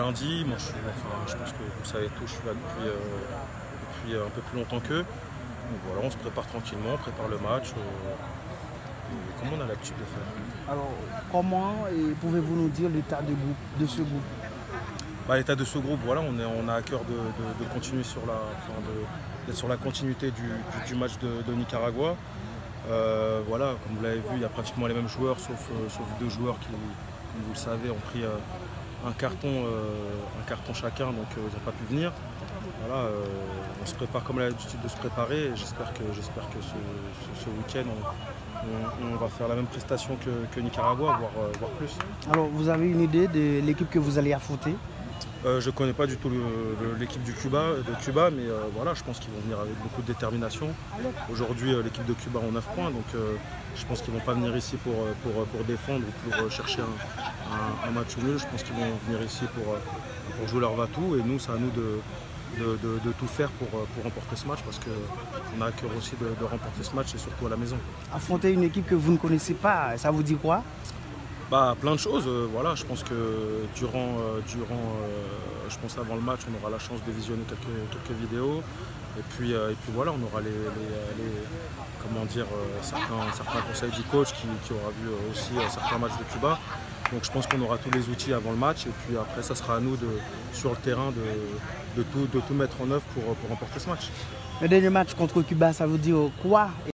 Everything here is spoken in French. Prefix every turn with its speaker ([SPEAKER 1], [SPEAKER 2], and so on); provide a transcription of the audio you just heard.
[SPEAKER 1] lundi. Moi, je pense que vous savez tout, je suis là depuis un peu plus longtemps qu'eux. Donc voilà, on se prépare tranquillement, on prépare le match, comme on a l'habitude de faire.
[SPEAKER 2] Alors, comment pouvez-vous nous dire l'état de ce groupe?
[SPEAKER 1] L'état de ce groupe, voilà, on a à cœur de continuer d'être sur la continuité du match de Nicaragua. Voilà, comme vous l'avez vu, il y a pratiquement les mêmes joueurs, sauf deux joueurs qui, comme vous le savez, ont pris un carton chacun, donc ils n'ont pas pu venir. Voilà, on se prépare comme on a l'habitude de se préparer, et j'espère que ce week-end, on va faire la même prestation que Nicaragua, voire plus.
[SPEAKER 2] Alors, vous avez une idée de l'équipe que vous allez affronter?
[SPEAKER 1] Je ne connais pas du tout l'équipe de Cuba, mais voilà, je pense qu'ils vont venir avec beaucoup de détermination. Aujourd'hui, l'équipe de Cuba a 9 points, donc je pense qu'ils ne vont pas venir ici pour défendre ou pour chercher un match nul. Je pense qu'ils vont venir ici pour jouer leur va-tout, et nous, c'est à nous de tout faire pour remporter ce match, parce qu'on a à cœur aussi de remporter ce match, et surtout à la maison.
[SPEAKER 2] Affronter une équipe que vous ne connaissez pas, ça vous dit quoi?
[SPEAKER 1] Plein de choses, voilà, je pense que je pense avant le match, on aura la chance de visionner quelques vidéos, et puis voilà, on aura certains conseils du coach qui aura vu aussi certains matchs de Cuba. Donc je pense qu'on aura tous les outils avant le match, et puis après ça sera à nous sur le terrain de tout mettre en œuvre pour remporter ce match.
[SPEAKER 2] Le dernier match contre Cuba, ça veut dire quoi?